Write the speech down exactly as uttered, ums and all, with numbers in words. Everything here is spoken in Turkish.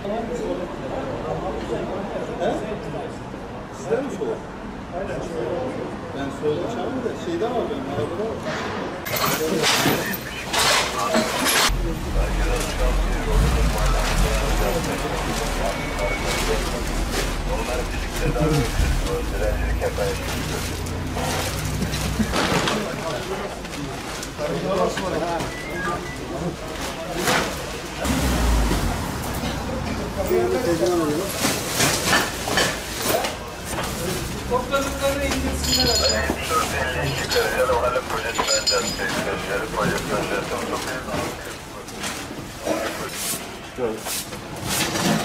He? Sizden mi soğuk? Aynen. Ben soğuk uçağımı da şeyden alıyorum, arabada var. Onlar birlikte daha büyük direncilik yapar. Topladıklarını indirsinler. Ya da o halde projesinden çalışıyor, projesinden çalışıyor.